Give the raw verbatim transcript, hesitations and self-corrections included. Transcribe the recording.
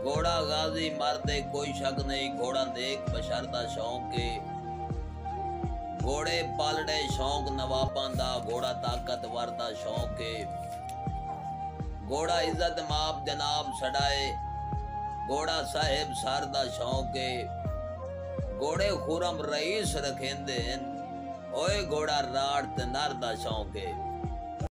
घोड़ा गाजी मारते कोई शक नहीं, घोड़ा देख बशर दा शौक के। घोड़े पालने शौक नवाबां दा, घोड़ा ताकतवर दा शौक के। घोड़ा इज्जत माप जनाब छड़ाए, घोड़ा साहिब सर दा शौक के। घोड़े खुरम रईस रखेंदे, ओए घोड़ा राड़ ते नर दा शौक है।